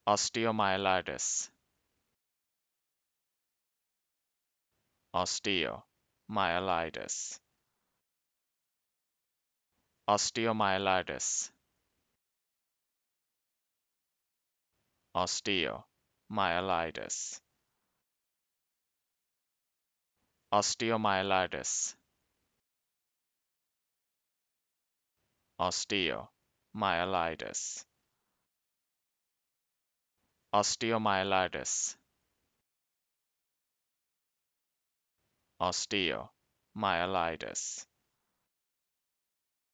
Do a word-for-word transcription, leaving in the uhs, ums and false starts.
Osteomyelitis. Osteomyelitis. Osteomyelitis. Osteomyelitis. Osteomyelitis. Osteomyelitis. Osteomyelitis. Osteomyelitis.